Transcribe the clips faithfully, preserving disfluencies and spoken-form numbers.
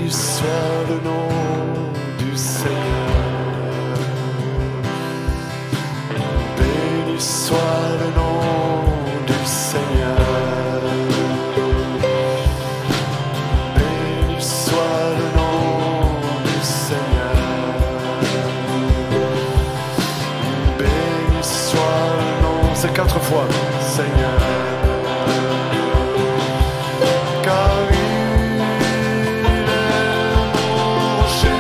soit le nom du Seigneur. Béni soit le nom du Seigneur. Béni soit le nom du Seigneur. Béni soit le nom. C'est quatre fois, Seigneur. Car il est mon rocher.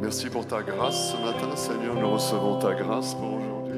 Merci pour ta grâce ce matin, Seigneur. Nous recevons ta grâce pour aujourd'hui.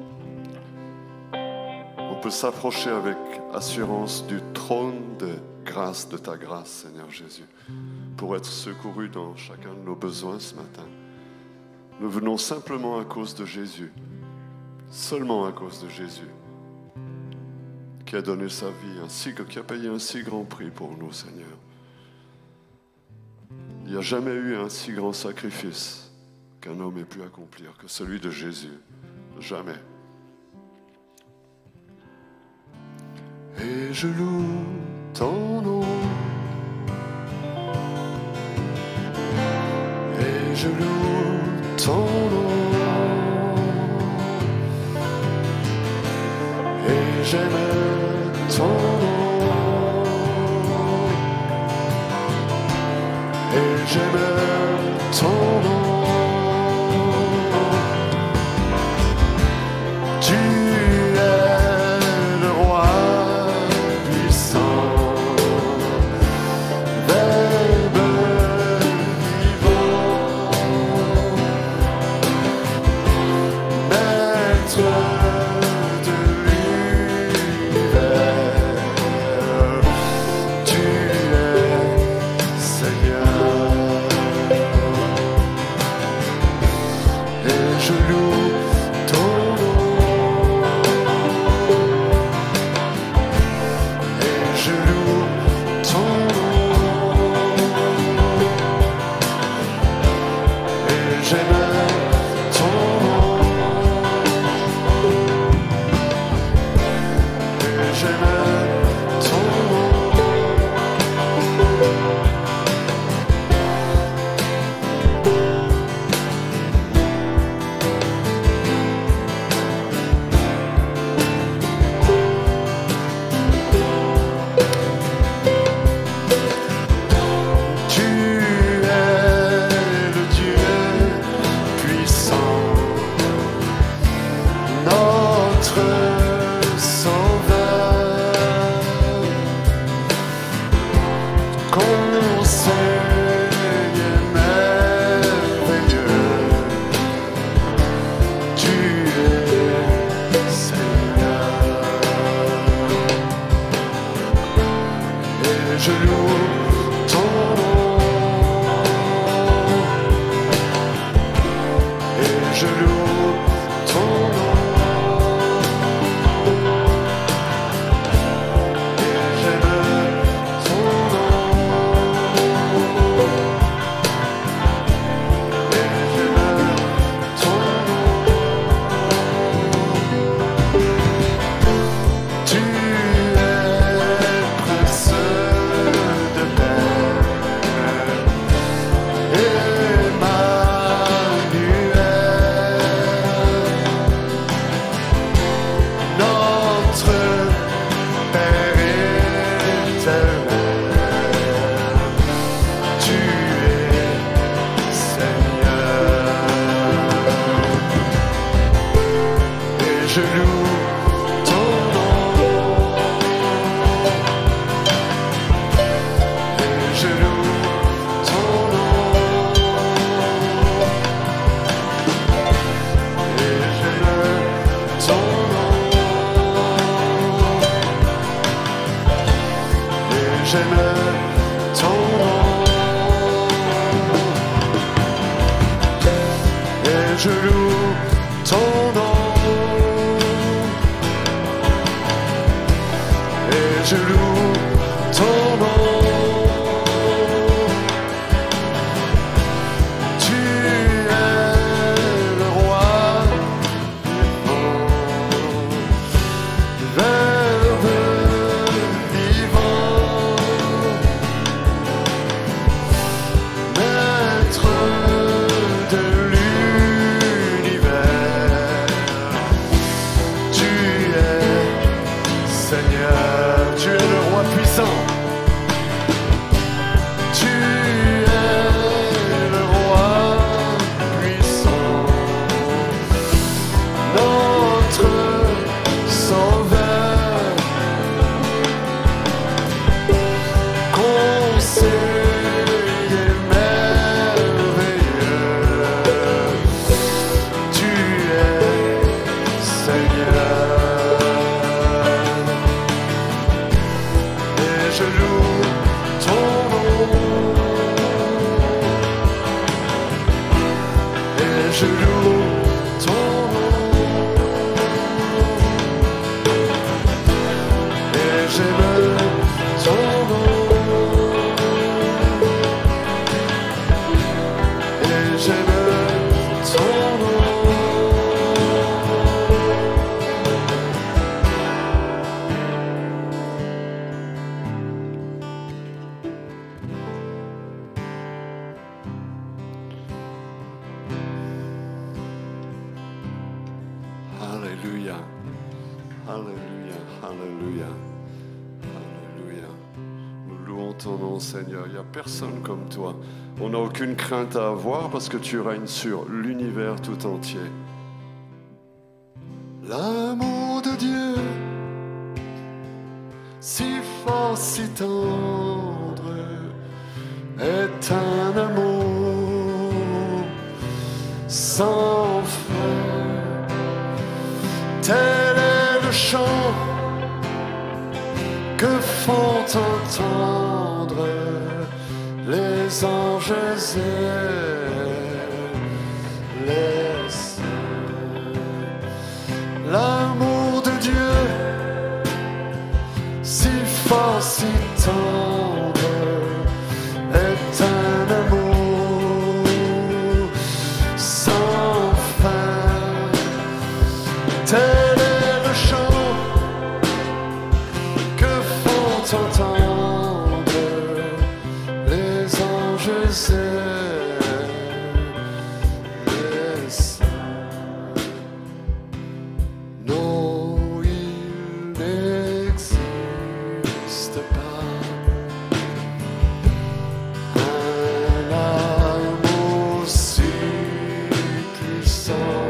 On peut s'approcher avec assurance du trône de grâce, de ta grâce, Seigneur Jésus, pour être secouru dans chacun de nos besoins ce matin. Nous venons simplement à cause de Jésus, seulement à cause de Jésus, qui a donné sa vie, ainsi que qui a payé un si grand prix pour nous, Seigneur. Il n'y a jamais eu un si grand sacrifice qu'un homme ait pu accomplir que celui de Jésus. Jamais. Et je loue ton nom. Et je loue ton nom. Et j'aime ton nom. Et j'aime ton nom. Tu es le roi puissant, Verbe vivant, Maître de l'univers. Tu es Seigneur. Je loue ton nom. Et je loue ton nom. Et j'aime ton nom. Et j'aime ton nom. Je loue ton nom. Et je loue ton nom. Et j'aime ton nom. Et j'aime ton nom. Tu es précieux. Je loue ton nom. Et je loue ton nom. Et j'aime ton nom. Et j'aime ton nom. Et je loue ton nom. Je loue ton nom. Tu es le roi vivant, Verbe vivant, Maître de l'univers. je loue ton nom. Et j'aime ton nom. Et j'aime ton nom. Alléluia, Alléluia, Alléluia, Alléluia. Nous louons ton nom, Seigneur. Il n'y a personne comme toi. On n'a aucune crainte à avoir parce que tu règnes sur l'univers tout entier. L'amour de Dieu, si fort, si tendre, est un amour sans fin. Tel est le chant que font entendre les anges et les saints. L'amour de Dieu, si fort, si tendre, est un amour sans fin. Tel est le chant que font entendre les anges et les saints. Non, il n'existe pas un amour si puissant,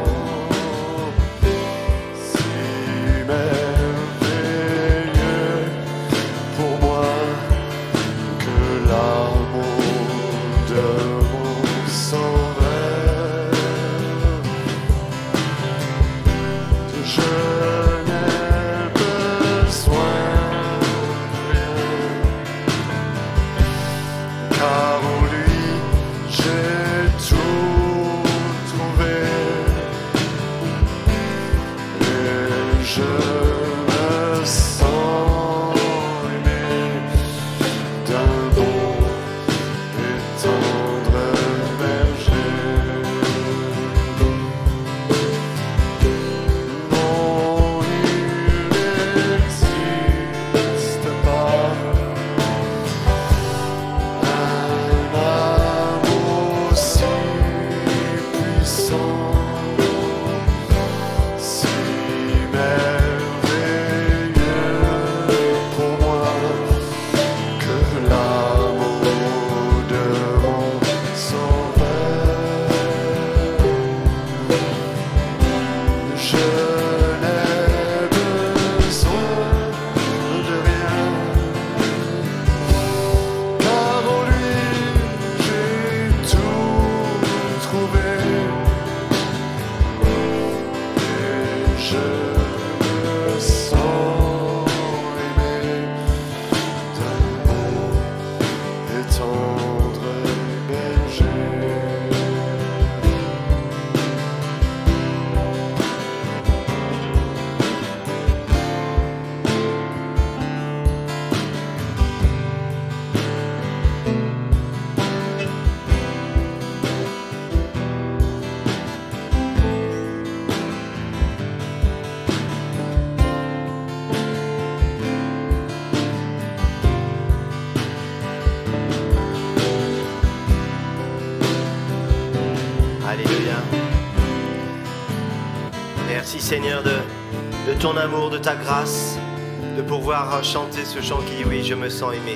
Merci Seigneur de, de ton amour, de ta grâce, de pouvoir chanter ce chant qui dit oui, je me sens aimé.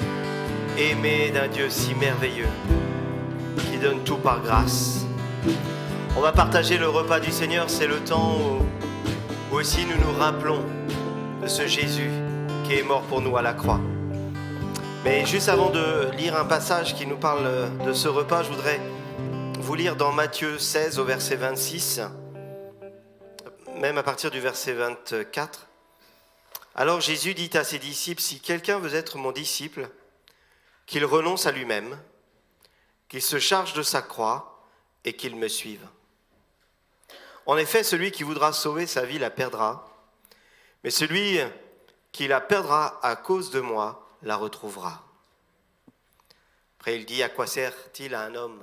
Aimé d'un Dieu si merveilleux, qui donne tout par grâce. On va partager le repas du Seigneur, c'est le temps où, où aussi nous nous rappelons de ce Jésus qui est mort pour nous à la croix. Mais juste avant de lire un passage qui nous parle de ce repas, je voudrais vous lire dans Matthieu seize au verset vingt-six, même à partir du verset vingt-quatre. Alors Jésus dit à ses disciples, si quelqu'un veut être mon disciple, qu'il renonce à lui-même, qu'il se charge de sa croix et qu'il me suive. En effet, celui qui voudra sauver sa vie la perdra, mais celui qui la perdra à cause de moi la retrouvera. Après, il dit, à quoi sert-il à un homme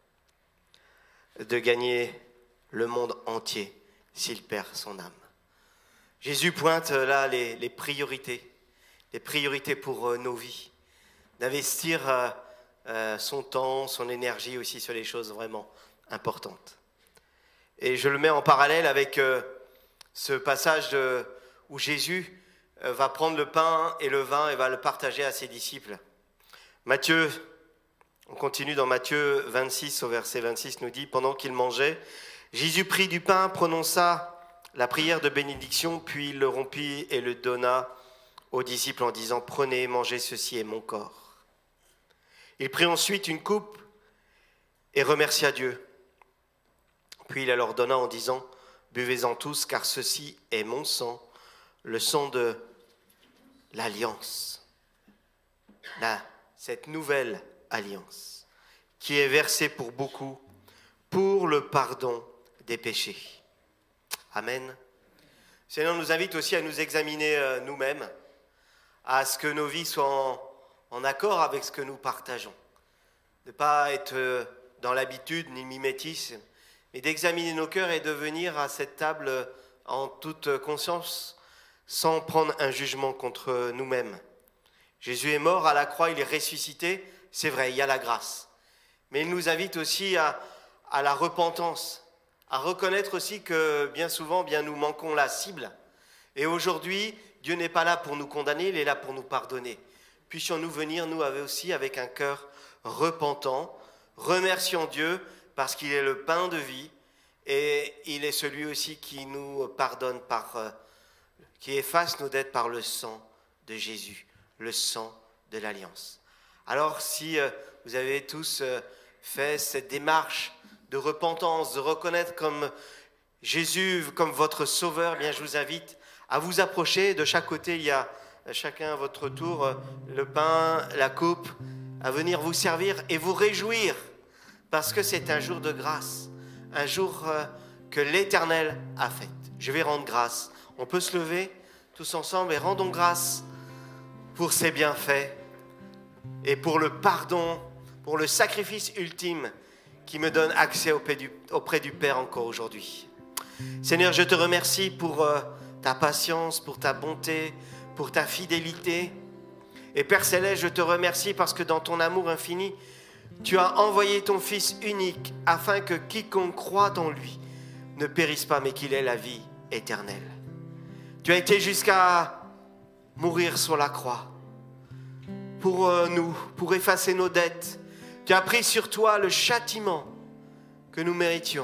de gagner le monde entier s'il perd son âme? Jésus pointe là les, les priorités, les priorités pour euh, nos vies, d'investir euh, euh, son temps, son énergie aussi sur les choses vraiment importantes. Et je le mets en parallèle avec euh, ce passage de, où Jésus euh, va prendre le pain et le vin et va le partager à ses disciples. Matthieu, on continue dans Matthieu vingt-six, au verset vingt-six, nous dit, pendant qu'il mangeait, Jésus prit du pain, prononça la prière de bénédiction, puis il le rompit et le donna aux disciples en disant, prenez, mangez, ceci est mon corps. Il prit ensuite une coupe et remercia Dieu. Puis il la leur donna en disant, buvez-en tous, car ceci est mon sang, le sang de l'alliance. Là, cette nouvelle alliance qui est versée pour beaucoup pour le pardon des péchés. Amen. Le Seigneur nous invite aussi à nous examiner nous-mêmes, à ce que nos vies soient en, en accord avec ce que nous partageons. De ne pas être dans l'habitude ni le mimétisme, mais d'examiner nos cœurs et de venir à cette table en toute conscience, sans prendre un jugement contre nous-mêmes. Jésus est mort à la croix, il est ressuscité, c'est vrai, il y a la grâce. Mais il nous invite aussi à, à la repentance, à reconnaître aussi que bien souvent, bien nous manquons la cible. Et aujourd'hui, Dieu n'est pas là pour nous condamner, il est là pour nous pardonner. Puissions-nous venir, nous aussi, avec un cœur repentant, remerciant Dieu parce qu'il est le pain de vie et il est celui aussi qui nous pardonne, par, euh, qui efface nos dettes par le sang de Jésus, le sang de l'Alliance. Alors si euh, vous avez tous euh, fait cette démarche de repentance, de reconnaître comme Jésus, comme votre sauveur, eh bien je vous invite à vous approcher. De chaque côté, il y a chacun à votre tour le pain, la coupe, à venir vous servir et vous réjouir, parce que c'est un jour de grâce, un jour que l'Éternel a fait. Je vais rendre grâce. On peut se lever tous ensemble et rendons grâce pour ses bienfaits et pour le pardon, pour le sacrifice ultime qui me donne accès auprès du, auprès du Père encore aujourd'hui. Seigneur, je te remercie pour euh, ta patience, pour ta bonté, pour ta fidélité. Et Père Céleste, je te remercie parce que dans ton amour infini, tu as envoyé ton Fils unique afin que quiconque croit en lui ne périsse pas, mais qu'il ait la vie éternelle. Tu as été jusqu'à mourir sur la croix pour euh, nous, pour effacer nos dettes. Tu as pris sur toi le châtiment que nous méritions.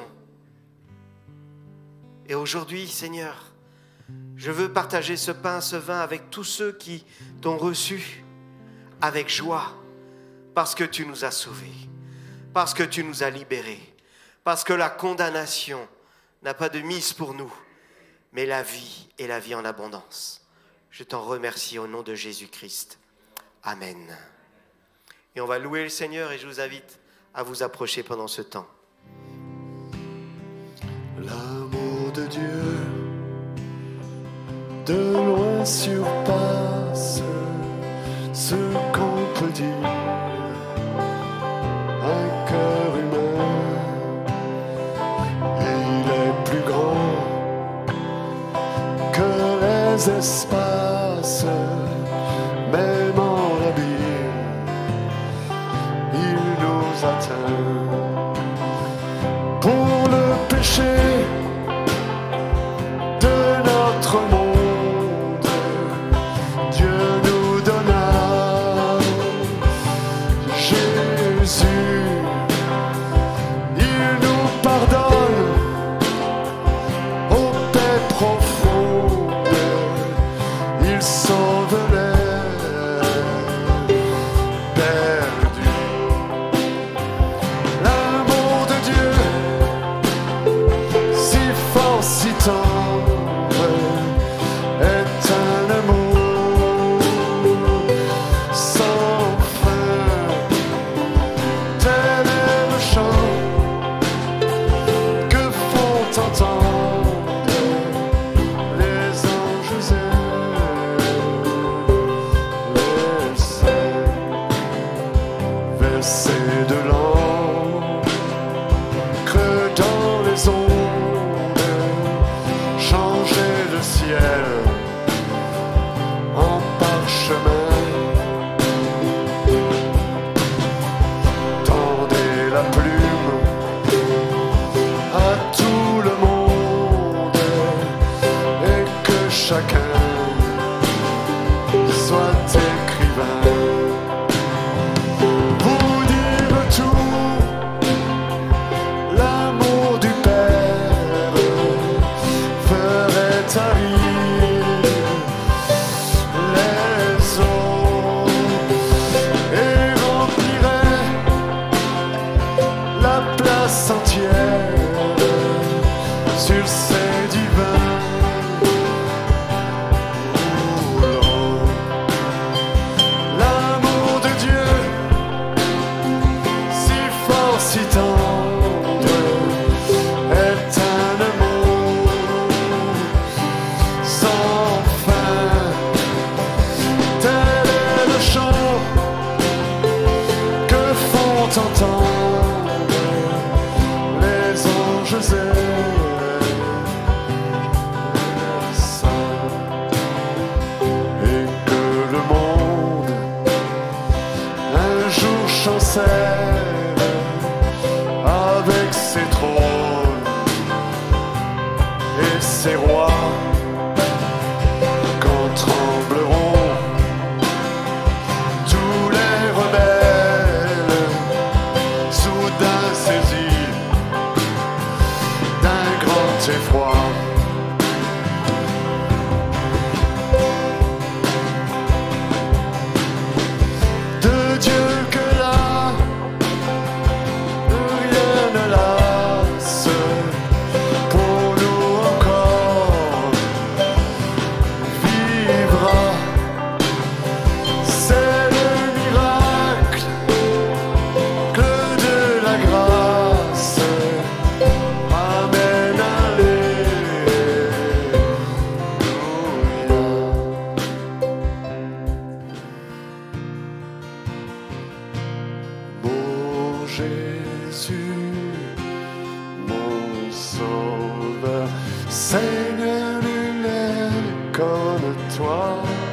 Et aujourd'hui, Seigneur, je veux partager ce pain, ce vin avec tous ceux qui t'ont reçu avec joie, parce que tu nous as sauvés, parce que tu nous as libérés, parce que la condamnation n'a pas de mise pour nous, mais la vie et la vie en abondance. Je t'en remercie au nom de Jésus-Christ. Amen. Et on va louer le Seigneur et je vous invite à vous approcher pendant ce temps. L'amour de Dieu de loin surpasse ce qu'on peut dire. Un cœur humain, et il est plus grand que les espaces, même en abîme, il nous atteint. Pour le péché de notre monde, Dieu nous donna Jésus. Il nous pardonne aux paix profondes. Il sauve les perdus. L'amour de Dieu, si fort, si tendre, est un amour sans fin, tel c'est de l'encre dans les ondes, changer le ciel en parchemin. Tendez la plume à tout le monde et que chacun soit écrivain. Vous dire tout, l'amour du Père ferait tarir les eaux et remplirait la place entière sur ces divins rouleaux. L'amour de Dieu, si fort, si tendre, est un amour sans fin. Tel est le chant que font entendre les anges et les saints, et que le monde un jour chancelle avec ses trônes et ses rois, quand trembleront tous les rebelles, soudain saisis d'un grand effroi. De Dieu que là, rien ne lasse, pour nous encore vivra. C'est le miracle que de la grâce. Amen, alléluia. Mon Jésus, mon Sauveur, Seigneur, nul n'est comme toi.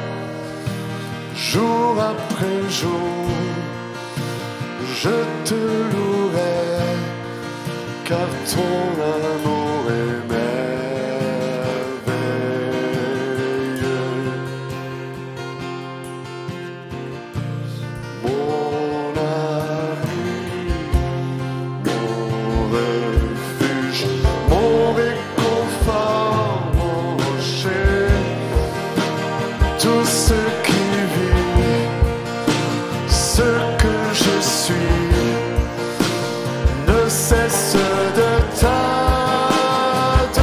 Jour après jour, je te louerai, car ton amour est merveilleux. Mon abri, mon refuge, mon réconfort, mon rocher, tout ce qui vit, ce que je suis, ne cesse de t'adorer.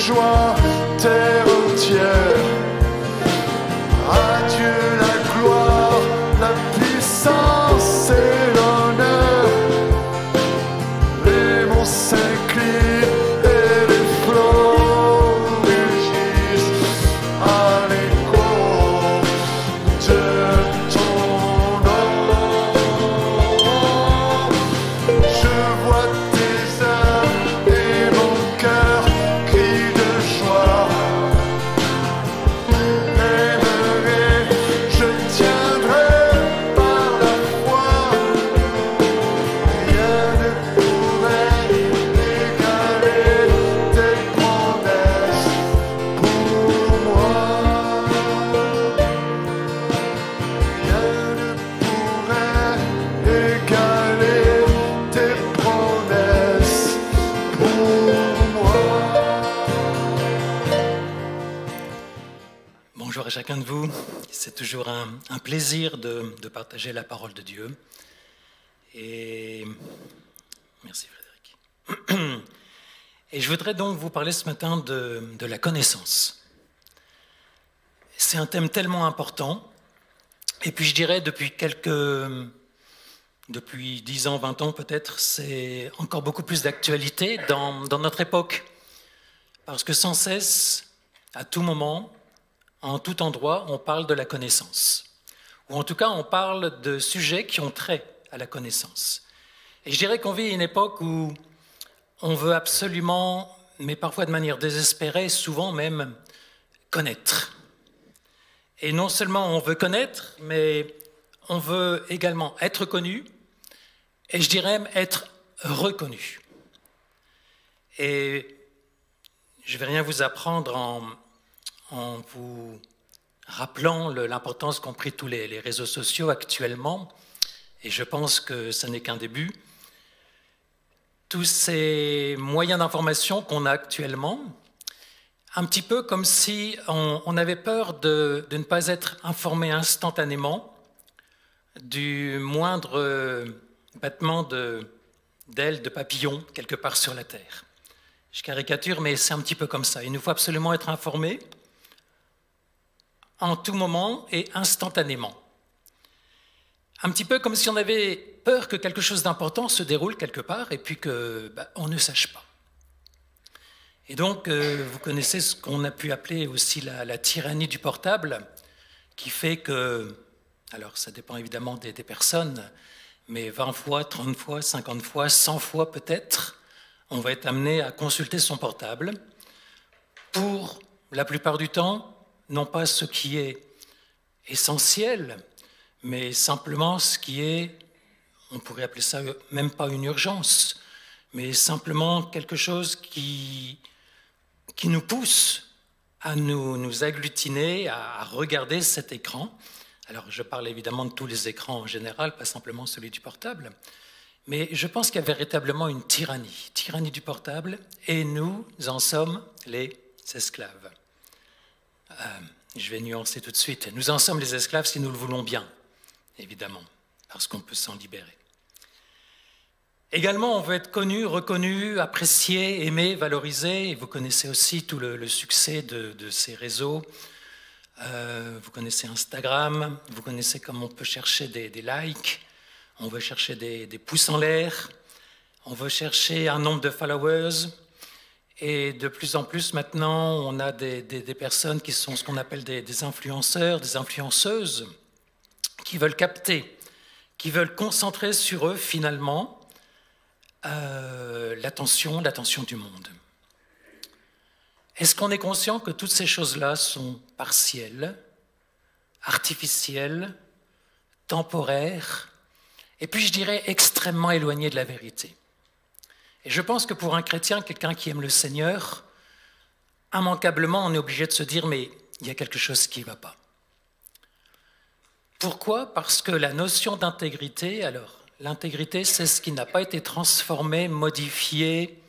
joie, terre entière. À Dieu la gloire, la puissance et l'honneur. Les monts s'inclinent et les flots rugissent à l'écho de ton nom. Je vois tes œuvres et mon cœur crie de joie. Aimerai, je tiendrai par la foi. Rien ne pourrait égaler tes promesses pour moi. Rien ne pourrait égaler tes promesses pour moi. Bonjour à chacun de vous. C'est toujours un, un plaisir de, de partager la parole de Dieu. Et merci Frédéric. Et je voudrais donc vous parler ce matin de, de la connaissance. C'est un thème tellement important. Et puis je dirais depuis quelques, depuis dix ans, vingt ans peut-être, c'est encore beaucoup plus d'actualité dans, dans notre époque. Parce que sans cesse, à tout moment, en tout endroit, on parle de la connaissance. Ou en tout cas, on parle de sujets qui ont trait à la connaissance. Et je dirais qu'on vit une époque où on veut absolument, mais parfois de manière désespérée, souvent même, connaître. Et non seulement on veut connaître, mais on veut également être connu, et je dirais même être reconnu. Et je ne vais rien vous apprendre en, en vous rappelant le- l'importance qu'ont pris tous les, les réseaux sociaux actuellement, et je pense que ce n'est qu'un début. Tous ces moyens d'information qu'on a actuellement, un petit peu comme si on, on avait peur de, de ne pas être informé instantanément du moindre euh, battement de- d'ailes de papillon quelque part sur la Terre. Je caricature, mais c'est un petit peu comme ça. Il nous faut absolument être informé en tout moment et instantanément. Un petit peu comme si on avait peur que quelque chose d'important se déroule quelque part et puis que bah, on ne sache pas. Et donc, euh, vous connaissez ce qu'on a pu appeler aussi la, la tyrannie du portable, qui fait que, alors ça dépend évidemment des, des personnes, mais vingt fois, trente fois, cinquante fois, cent fois peut-être, on va être amené à consulter son portable pour, la plupart du temps, non pas ce qui est essentiel, mais simplement ce qui est, on pourrait appeler ça même pas une urgence, mais simplement quelque chose qui, qui nous pousse à nous, nous agglutiner, à, à regarder cet écran. Alors je parle évidemment de tous les écrans en général, pas simplement celui du portable, mais je pense qu'il y a véritablement une tyrannie, tyrannie du portable, et nous en sommes les esclaves. Euh, je vais nuancer tout de suite. Nous en sommes les esclaves si nous le voulons bien, évidemment, parce qu'on peut s'en libérer. Également, on veut être connu, reconnu, apprécié, aimé, valorisé. Et vous connaissez aussi tout le, le succès de, de ces réseaux. Euh, vous connaissez Instagram, vous connaissez comment on peut chercher des, des likes, on veut chercher des, des pouces en l'air, on veut chercher un nombre de followers. Et de plus en plus maintenant, on a des, des, des personnes qui sont ce qu'on appelle des, des influenceurs, des influenceuses, qui veulent capter, qui veulent concentrer sur eux finalement euh, l'attention, l'attention du monde. Est-ce qu'on est conscient que toutes ces choses-là sont partielles, artificielles, temporaires, et puis je dirais extrêmement éloignées de la vérité? Et je pense que pour un chrétien, quelqu'un qui aime le Seigneur, immanquablement, on est obligé de se dire, mais il y a quelque chose qui ne va pas. Pourquoi? Parce que la notion d'intégrité, alors, l'intégrité, c'est ce qui n'a pas été transformé, modifié,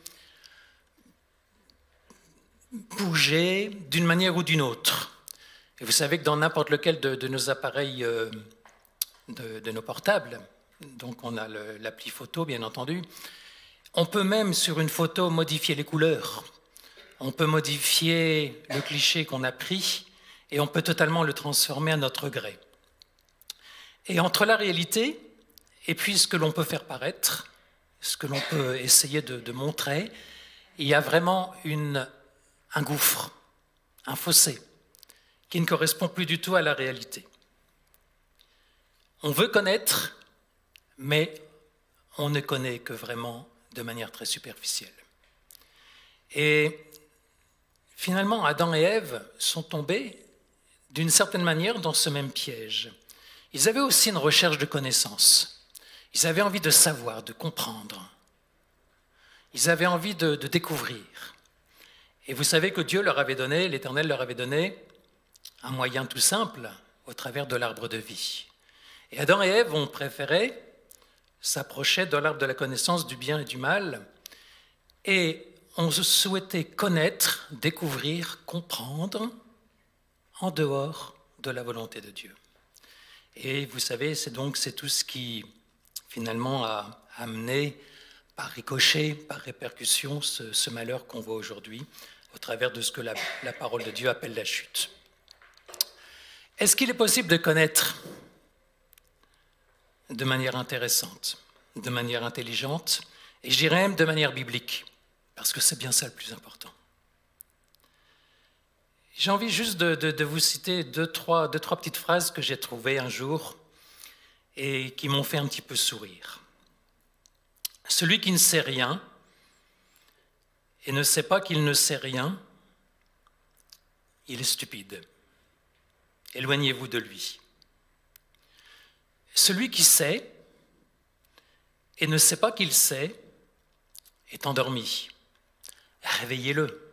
bougé d'une manière ou d'une autre. Et vous savez que dans n'importe lequel de, de nos appareils, euh, de, de nos portables, donc on a le, l'appli photo, bien entendu, on peut même, sur une photo, modifier les couleurs. on peut modifier le cliché qu'on a pris et on peut totalement le transformer à notre gré. Et entre la réalité et puis ce que l'on peut faire paraître, ce que l'on peut essayer de, de montrer, il y a vraiment une, un gouffre, un fossé, qui ne correspond plus du tout à la réalité. On veut connaître, mais on ne connaît que vraiment de manière très superficielle. Et finalement, Adam et Ève sont tombés d'une certaine manière dans ce même piège. Ils avaient aussi une recherche de connaissance. Ils avaient envie de savoir, de comprendre. Ils avaient envie de, de découvrir. Et vous savez que Dieu leur avait donné, l'Éternel leur avait donné un moyen tout simple au travers de l'arbre de vie. Et Adam et Ève ont préféré s'approcher de l'arbre de la connaissance du bien et du mal et ont souhaité connaître, découvrir, comprendre en dehors de la volonté de Dieu. Et vous savez, c'est donc c'est tout ce qui finalement a amené par ricochet, par répercussion, ce, ce malheur qu'on voit aujourd'hui au travers de ce que la, la parole de Dieu appelle la chute. Est-ce qu'il est possible de connaître de manière intéressante, de manière intelligente, et je dirais même de manière biblique, parce que c'est bien ça le plus important. J'ai envie juste de, de, de vous citer deux trois, deux, trois petites phrases que j'ai trouvées un jour et qui m'ont fait un petit peu sourire. Celui qui ne sait rien et ne sait pas qu'il ne sait rien, il est stupide. Éloignez-vous de lui. Celui qui sait et ne sait pas qu'il sait est endormi. Réveillez-le.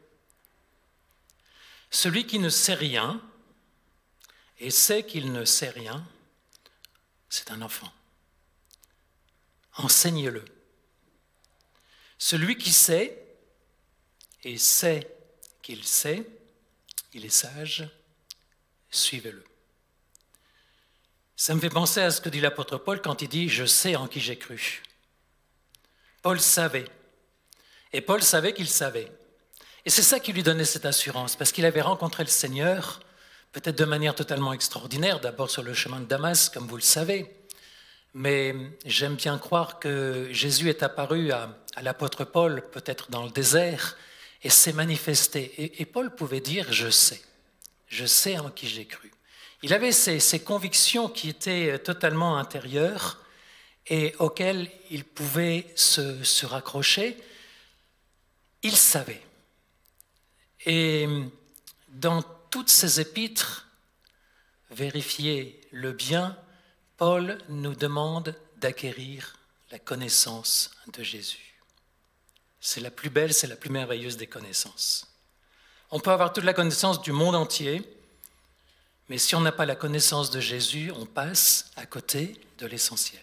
Celui qui ne sait rien et sait qu'il ne sait rien, c'est un enfant. Enseignez-le. Celui qui sait et sait qu'il sait, il est sage, suivez-le. Ça me fait penser à ce que dit l'apôtre Paul quand il dit « Je sais en qui j'ai cru ». Paul savait. Et Paul savait qu'il savait. Et c'est ça qui lui donnait cette assurance, parce qu'il avait rencontré le Seigneur, peut-être de manière totalement extraordinaire, d'abord sur le chemin de Damas, comme vous le savez. Mais j'aime bien croire que Jésus est apparu à, à l'apôtre Paul, peut-être dans le désert, et s'est manifesté. Et, et Paul pouvait dire « Je sais. Je sais en qui j'ai cru ». Il avait ces, ces convictions qui étaient totalement intérieures et auxquelles il pouvait se, se raccrocher. Il savait. Et dans toutes ces épîtres, vérifier le bien, Paul nous demande d'acquérir la connaissance de Jésus. C'est la plus belle, c'est la plus merveilleuse des connaissances. On peut avoir toute la connaissance du monde entier, mais si on n'a pas la connaissance de Jésus, on passe à côté de l'essentiel.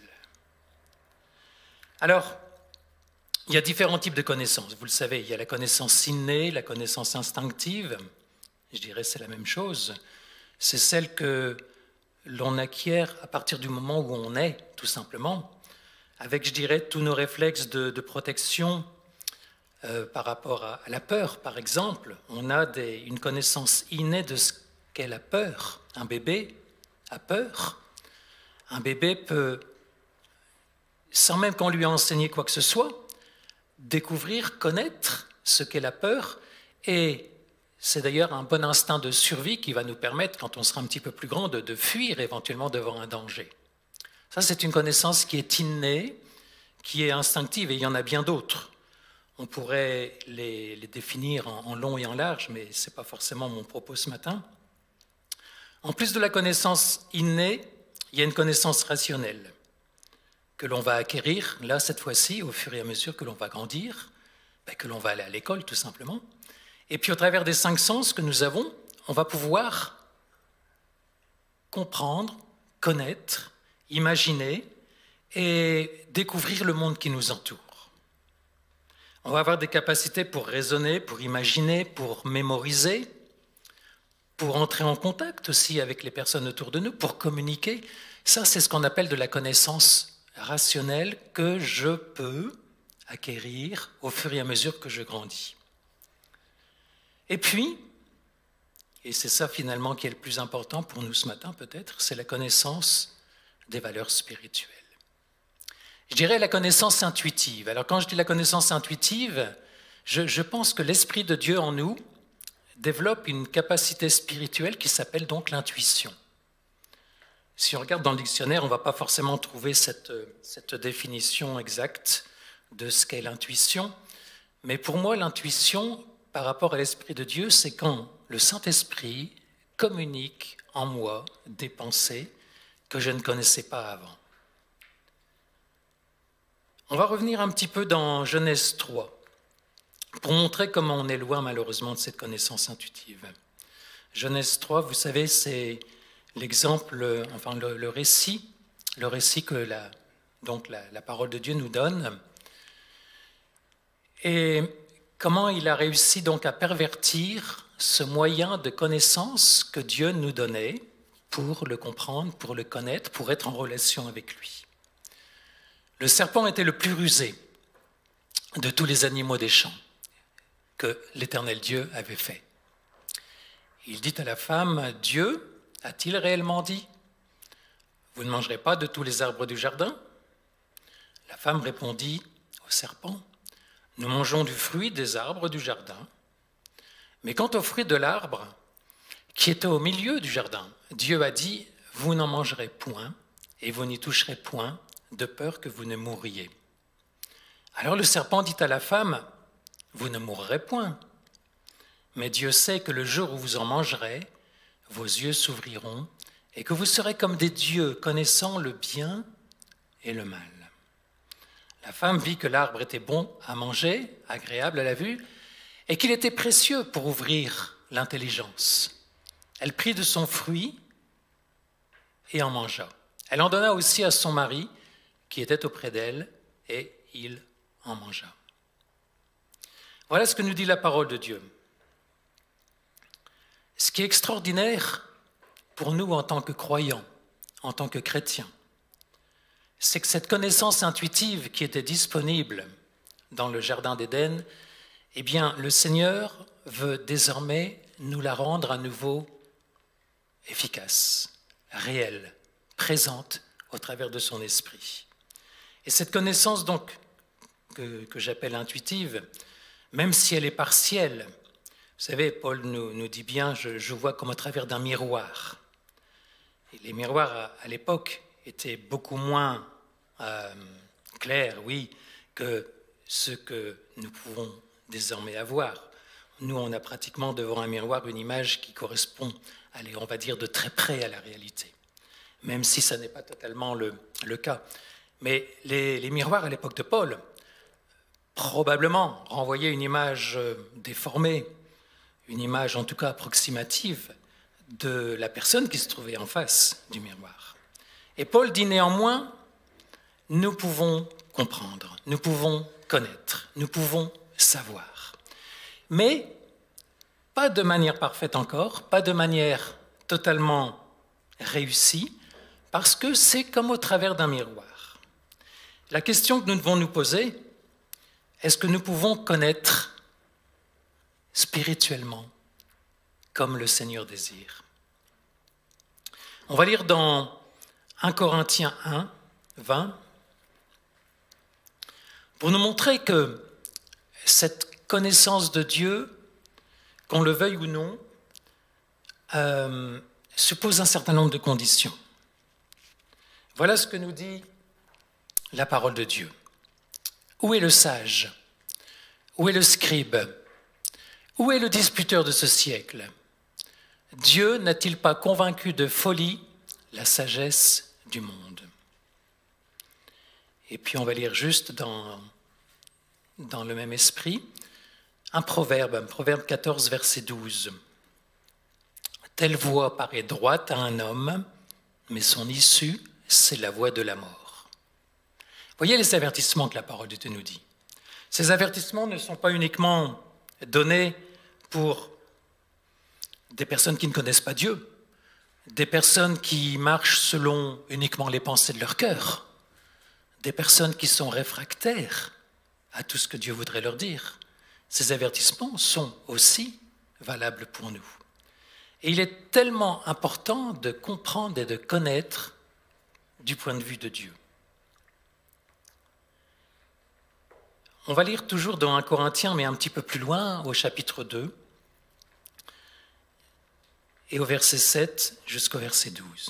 Alors, il y a différents types de connaissances. Vous le savez, il y a la connaissance innée, la connaissance instinctive. Je dirais c'est la même chose. C'est celle que l'on acquiert à partir du moment où on est, tout simplement, avec, je dirais, tous nos réflexes de, de protection euh, par rapport à, à la peur, par exemple. On a des, une connaissance innée de ce qu'est la peur. Un bébé a peur. Un bébé peut, sans même qu'on lui ait enseigné quoi que ce soit, découvrir, connaître ce qu'est la peur. Et c'est d'ailleurs un bon instinct de survie qui va nous permettre, quand on sera un petit peu plus grand, de, de fuir éventuellement devant un danger. Ça, c'est une connaissance qui est innée, qui est instinctive, et il y en a bien d'autres. On pourrait les, les définir en, en long et en large, mais ce n'est pas forcément mon propos ce matin. En plus de la connaissance innée, il y a une connaissance rationnelle que l'on va acquérir, là, cette fois-ci, au fur et à mesure que l'on va grandir, ben, que l'on va aller à l'école, tout simplement. Et puis, au travers des cinq sens que nous avons, on va pouvoir comprendre, connaître, imaginer et découvrir le monde qui nous entoure. On va avoir des capacités pour raisonner, pour imaginer, pour mémoriser, pour entrer en contact aussi avec les personnes autour de nous, pour communiquer. Ça, c'est ce qu'on appelle de la connaissance rationnelle que je peux acquérir au fur et à mesure que je grandis. Et puis, et c'est ça finalement qui est le plus important pour nous ce matin peut-être, c'est la connaissance des valeurs spirituelles. Je dirais la connaissance intuitive. Alors quand je dis la connaissance intuitive, je, je pense que l'Esprit de Dieu en nous développe une capacité spirituelle qui s'appelle donc l'intuition. Si on regarde dans le dictionnaire, on ne va pas forcément trouver cette, cette définition exacte de ce qu'est l'intuition, mais pour moi, l'intuition, par rapport à l'Esprit de Dieu, c'est quand le Saint-Esprit communique en moi des pensées que je ne connaissais pas avant. On va revenir un petit peu dans Genèse trois, pour montrer comment on est loin malheureusement de cette connaissance intuitive. Genèse trois, vous savez, c'est l'exemple, enfin le, le récit, le récit que la, donc la, la parole de Dieu nous donne, et comment il a réussi donc à pervertir ce moyen de connaissance que Dieu nous donnait pour le comprendre, pour le connaître, pour être en relation avec lui. Le serpent était le plus rusé de tous les animaux des champs que l'Éternel Dieu avait fait. Il dit à la femme, « Dieu a-t-il réellement dit, vous ne mangerez pas de tous les arbres du jardin ?» La femme répondit au serpent, « Nous mangeons du fruit des arbres du jardin, mais quant au fruit de l'arbre qui était au milieu du jardin, Dieu a dit, vous n'en mangerez point et vous n'y toucherez point, de peur que vous ne mouriez. » Alors le serpent dit à la femme, « Vous ne mourrez point, mais Dieu sait que le jour où vous en mangerez, vos yeux s'ouvriront et que vous serez comme des dieux connaissant le bien et le mal. » La femme vit que l'arbre était bon à manger, agréable à la vue, et qu'il était précieux pour ouvrir l'intelligence. Elle prit de son fruit et en mangea. Elle en donna aussi à son mari, qui était auprès d'elle, et il en mangea. Voilà ce que nous dit la parole de Dieu. Ce qui est extraordinaire pour nous en tant que croyants, en tant que chrétiens, c'est que cette connaissance intuitive qui était disponible dans le jardin d'Éden, eh bien, le Seigneur veut désormais nous la rendre à nouveau efficace, réelle, présente au travers de son esprit. Et cette connaissance donc que, que j'appelle intuitive, même si elle est partielle, vous savez, Paul nous, nous dit bien, je, je vois comme au travers d'un miroir. Et les miroirs à, à l'époque étaient beaucoup moins euh, clairs, oui, que ce que nous pouvons désormais avoir. Nous, on a pratiquement devant un miroir une image qui correspond, allez, on va dire, de très près à la réalité, même si ça n'est pas totalement le, le cas. Mais les, les miroirs à l'époque de Paul, probablement, renvoyaient une image déformée, une image en tout cas approximative de la personne qui se trouvait en face du miroir. Et Paul dit néanmoins, nous pouvons comprendre, nous pouvons connaître, nous pouvons savoir. Mais pas de manière parfaite encore, pas de manière totalement réussie, parce que c'est comme au travers d'un miroir. La question que nous devons nous poser, est-ce que nous pouvons connaître spirituellement comme le Seigneur désire? On va lire dans un Corinthiens un, vingt, pour nous montrer que cette connaissance de Dieu, qu'on le veuille ou non, euh, suppose un certain nombre de conditions. Voilà ce que nous dit la parole de Dieu. Où est le sage? Où est le scribe? Où est le disputeur de ce siècle? Dieu n'a-t-il pas convaincu de folie la sagesse du monde? Et puis on va lire juste dans, dans le même esprit un proverbe, un proverbe quatorze, verset douze. Telle voie paraît droite à un homme, mais son issue, c'est la voie de la mort. Voyez les avertissements que la parole de Dieu nous dit. Ces avertissements ne sont pas uniquement donnés pour des personnes qui ne connaissent pas Dieu, des personnes qui marchent selon uniquement les pensées de leur cœur, des personnes qui sont réfractaires à tout ce que Dieu voudrait leur dire. Ces avertissements sont aussi valable pour nous. Et il est tellement important de comprendre et de connaître du point de vue de Dieu. On va lire toujours dans un Corinthiens, mais un petit peu plus loin, au chapitre deux, et au verset sept jusqu'au verset douze.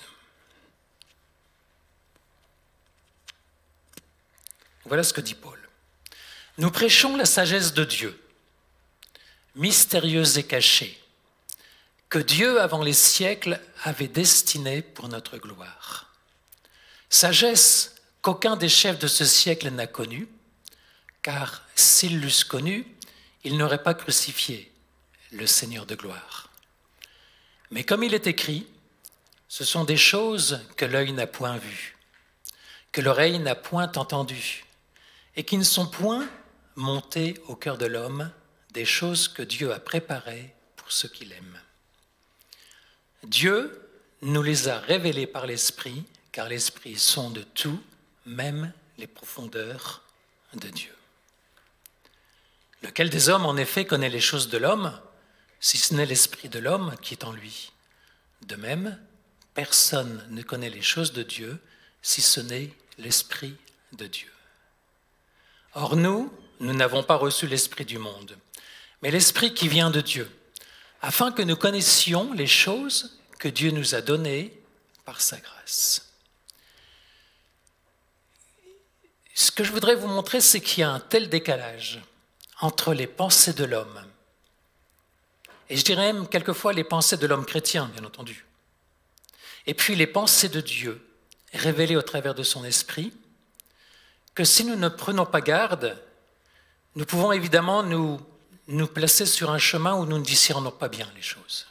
Voilà ce que dit Paul. « Nous prêchons la sagesse de Dieu, mystérieuse et cachée, que Dieu, avant les siècles, avait destinée pour notre gloire. Sagesse qu'aucun des chefs de ce siècle n'a connue, car s'ils l'eussent connue, ils n'auraient pas crucifié le Seigneur de gloire. Mais comme il est écrit, ce sont des choses que l'œil n'a point vues, que l'oreille n'a point entendues, et qui ne sont point montées au cœur de l'homme, des choses que Dieu a préparées pour ceux qui l'aiment. Dieu nous les a révélées par l'Esprit, car l'Esprit sonde tout, même les profondeurs de Dieu. Lequel des hommes, en effet, connaît les choses de l'homme, si ce n'est l'Esprit de l'homme qui est en lui? De même, personne ne connaît les choses de Dieu, si ce n'est l'Esprit de Dieu. Or nous, nous n'avons pas reçu l'Esprit du monde, mais l'Esprit qui vient de Dieu, afin que nous connaissions les choses que Dieu nous a données par sa grâce. Ce que je voudrais vous montrer, c'est qu'il y a un tel décalage entre les pensées de l'homme, et je dirais même quelquefois les pensées de l'homme chrétien, bien entendu, et puis les pensées de Dieu, révélées au travers de son esprit, que si nous ne prenons pas garde, nous pouvons évidemment nous, nous placer sur un chemin où nous ne discernons pas bien les choses.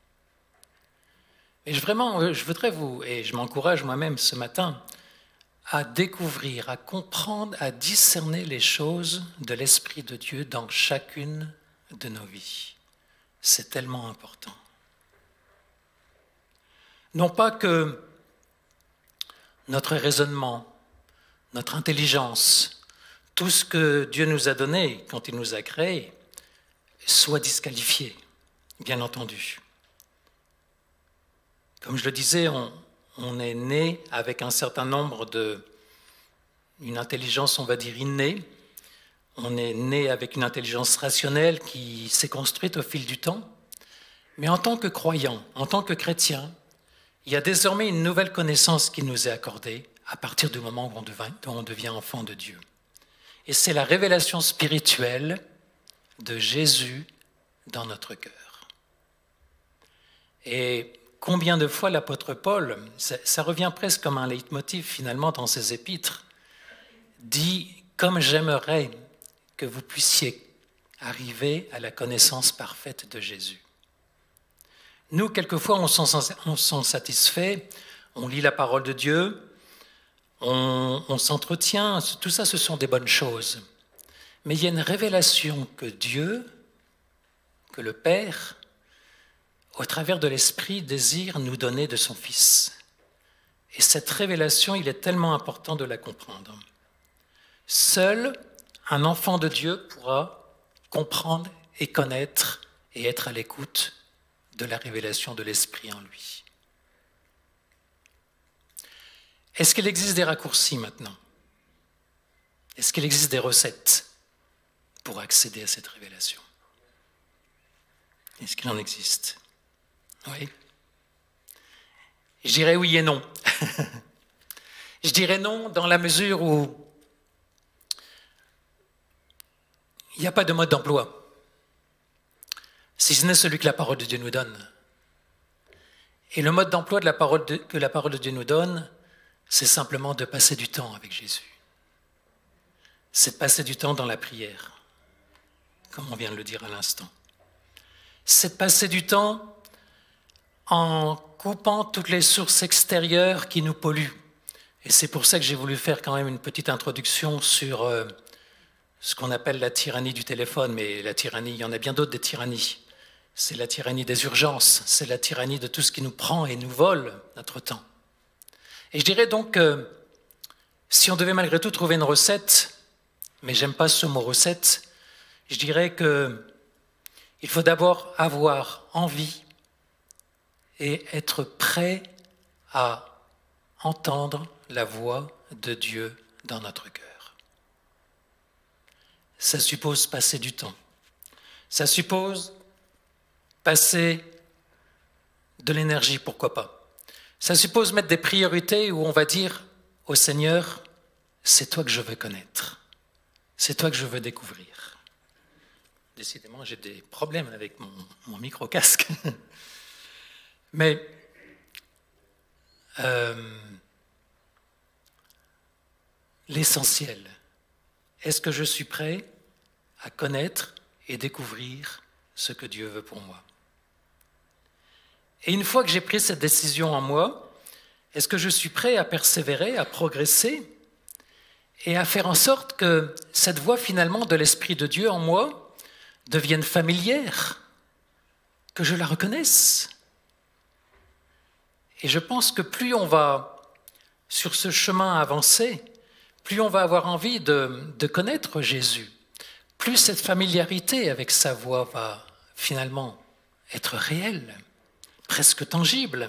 Mais vraiment, je voudrais vous, et je m'encourage moi-même ce matin, à découvrir, à comprendre, à discerner les choses de l'Esprit de Dieu dans chacune de nos vies. C'est tellement important. Non pas que notre raisonnement, notre intelligence, tout ce que Dieu nous a donné quand il nous a créés, soit disqualifié, bien entendu. Comme je le disais, on, on est né avec un certain nombre de... une intelligence, on va dire, innée. On est né avec une intelligence rationnelle qui s'est construite au fil du temps. Mais en tant que croyant, en tant que chrétien, il y a désormais une nouvelle connaissance qui nous est accordée à partir du moment où on devient, où on devient enfant de Dieu. Et c'est la révélation spirituelle de Jésus dans notre cœur. Et combien de fois l'apôtre Paul, ça, ça revient presque comme un leitmotiv finalement dans ses épîtres, dit « Comme j'aimerais que vous puissiez arriver à la connaissance parfaite de Jésus ». Nous, quelquefois, on s'en satisfait, on lit la parole de Dieu, on, on s'entretient, tout ça, ce sont des bonnes choses. Mais il y a une révélation que Dieu, que le Père, au travers de l'Esprit, désire nous donner de son Fils. Et cette révélation, il est tellement important de la comprendre. Seul un enfant de Dieu pourra comprendre et connaître et être à l'écoute de la révélation de l'Esprit en lui. Est-ce qu'il existe des raccourcis maintenant? Est-ce qu'il existe des recettes pour accéder à cette révélation? Est-ce qu'il en existe? Oui. Je dirais oui et non. Je dirais non dans la mesure où il n'y a pas de mode d'emploi, si ce n'est celui que la parole de Dieu nous donne. Et le mode d'emploi de la parole de, que la parole de Dieu nous donne, c'est simplement de passer du temps avec Jésus. C'est de passer du temps dans la prière, comme on vient de le dire à l'instant. C'est de passer du temps en coupant toutes les sources extérieures qui nous polluent. Et c'est pour ça que j'ai voulu faire quand même une petite introduction sur euh, ce qu'on appelle la tyrannie du téléphone. Mais la tyrannie, il y en a bien d'autres des tyrannies. C'est la tyrannie des urgences, c'est la tyrannie de tout ce qui nous prend et nous vole notre temps. Et je dirais donc que si on devait malgré tout trouver une recette, mais j'aime pas ce mot recette, je dirais qu'il Il faut d'abord avoir envie et être prêt à entendre la voix de Dieu dans notre cœur. Ça suppose passer du temps. Ça suppose passer de l'énergie, pourquoi pas. Ça suppose mettre des priorités où on va dire au Seigneur, c'est toi que je veux connaître, c'est toi que je veux découvrir. Décidément, j'ai des problèmes avec mon, mon micro-casque. Mais euh, l'essentiel, est-ce que je suis prêt à connaître et découvrir ce que Dieu veut pour moi? Et une fois que j'ai pris cette décision en moi, est-ce que je suis prêt à persévérer, à progresser et à faire en sorte que cette voix finalement de l'Esprit de Dieu en moi devienne familière, que je la reconnaisse? Et je pense que plus on va sur ce chemin avancer, plus on va avoir envie de, de connaître Jésus, plus cette familiarité avec sa voix va finalement être réelle, presque tangible,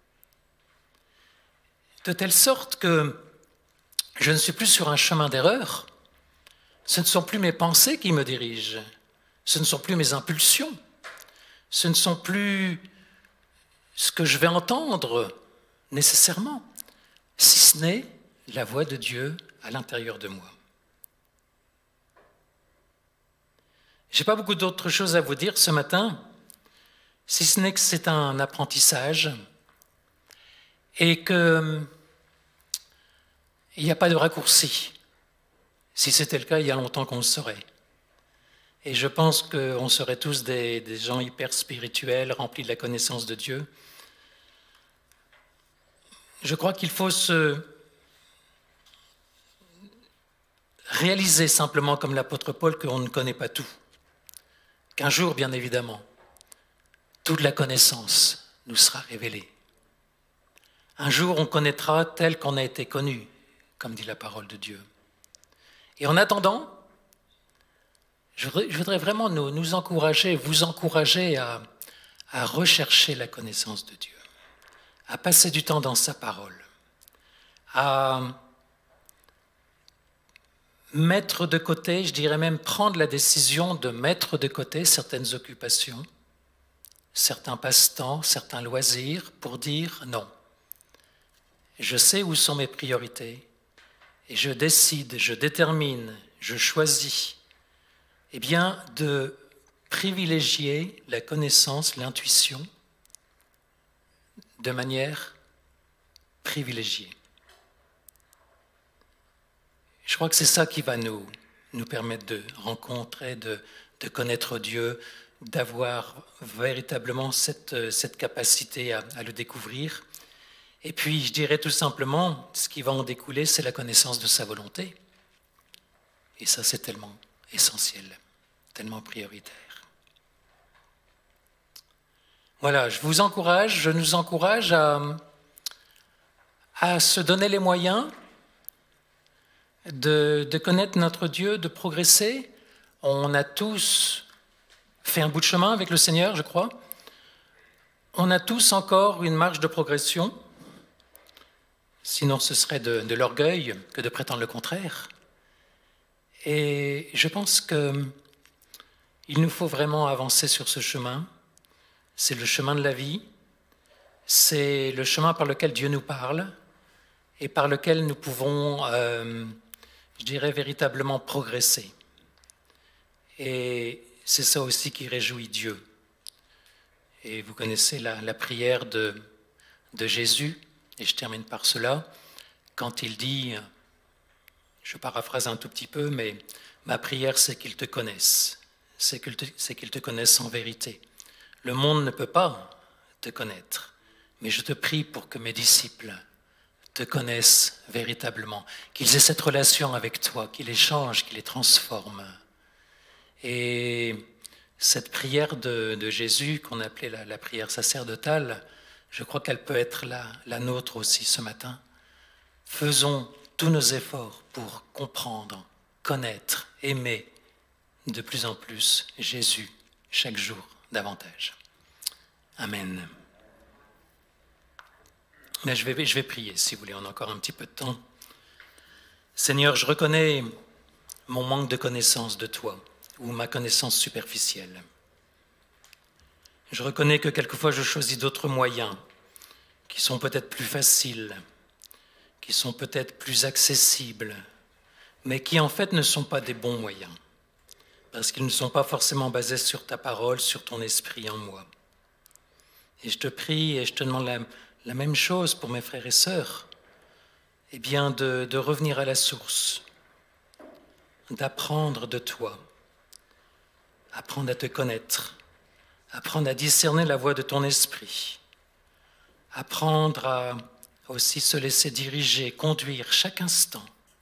de telle sorte que je ne suis plus sur un chemin d'erreur. Ce ne sont plus mes pensées qui me dirigent, ce ne sont plus mes impulsions, ce ne sont plus ce que je vais entendre nécessairement, si ce n'est la voix de Dieu à l'intérieur de moi. Je n'ai pas beaucoup d'autres choses à vous dire ce matin, si ce n'est que c'est un apprentissage et qu'il n'y a pas de raccourci. Si c'était le cas, il y a longtemps qu'on le saurait. Et je pense qu'on serait tous des, des gens hyper spirituels, remplis de la connaissance de Dieu. Je crois qu'il faut se réaliser simplement, comme l'apôtre Paul, qu'on ne connaît pas tout. Qu'un jour, bien évidemment, toute la connaissance nous sera révélée. Un jour, on connaîtra tel qu'on a été connu, comme dit la parole de Dieu. Et en attendant, je voudrais, je voudrais vraiment nous, nous encourager, vous encourager à, à rechercher la connaissance de Dieu, à passer du temps dans sa parole, à mettre de côté, je dirais même prendre la décision de mettre de côté certaines occupations, certains passe-temps, certains loisirs, pour dire non. Je sais où sont mes priorités et je décide, je détermine, je choisis eh bien, de privilégier la connaissance, l'intuition de manière privilégiée. Je crois que c'est ça qui va nous, nous permettre de rencontrer, de, de connaître Dieu, d'avoir véritablement cette, cette capacité à, à le découvrir. Et puis, je dirais tout simplement, ce qui va en découler, c'est la connaissance de sa volonté. Et ça, c'est tellement essentiel, tellement prioritaire. Voilà, je vous encourage, je nous encourage à, à se donner les moyens de, de connaître notre Dieu, de progresser. On a tous fait un bout de chemin avec le Seigneur, je crois. On a tous encore une marge de progression. Sinon, ce serait de, de l'orgueil que de prétendre le contraire. Et je pense qu'il nous faut vraiment avancer sur ce chemin. C'est le chemin de la vie. C'est le chemin par lequel Dieu nous parle et par lequel nous pouvons, euh, je dirais, véritablement progresser. Et c'est ça aussi qui réjouit Dieu. Et vous connaissez la, la prière de, de Jésus. Et je termine par cela, quand il dit, je paraphrase un tout petit peu, mais ma prière, c'est qu'ils te connaissent, c'est qu'ils te, c'est qu'ils te connaissent en vérité. Le monde ne peut pas te connaître, mais je te prie pour que mes disciples te connaissent véritablement, qu'ils aient cette relation avec toi, qu'ils les changent, qu'ils les transforment. Et cette prière de, de Jésus, qu'on appelait la, la prière sacerdotale, je crois qu'elle peut être la, la nôtre aussi ce matin. Faisons tous nos efforts pour comprendre, connaître, aimer de plus en plus Jésus chaque jour davantage. Amen. Mais je vais, je vais prier, si vous voulez, on a encore un petit peu de temps. Seigneur, je reconnais mon manque de connaissance de toi, ou ma connaissance superficielle. Je reconnais que quelquefois je choisis d'autres moyens qui sont peut-être plus faciles, qui sont peut-être plus accessibles, mais qui en fait ne sont pas des bons moyens, parce qu'ils ne sont pas forcément basés sur ta parole, sur ton esprit en moi. Et je te prie et je te demande la, la même chose pour mes frères et sœurs, eh bien de, de revenir à la source, d'apprendre de toi, apprendre à te connaître, apprendre à discerner la voix de ton esprit, apprendre à aussi se laisser diriger, conduire chaque instant,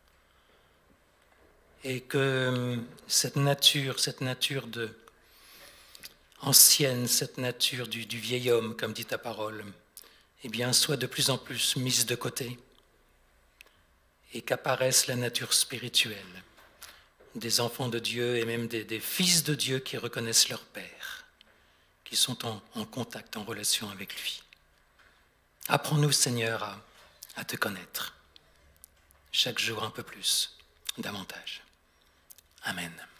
et que cette nature, cette nature de ancienne, cette nature du, du vieil homme, comme dit ta parole, eh bien, soit de plus en plus mise de côté, et qu'apparaisse la nature spirituelle des enfants de Dieu et même des, des fils de Dieu qui reconnaissent leur Père, qui sont en, en contact, en relation avec lui. Apprends-nous, Seigneur, à, à te connaître, chaque jour un peu plus, davantage. Amen.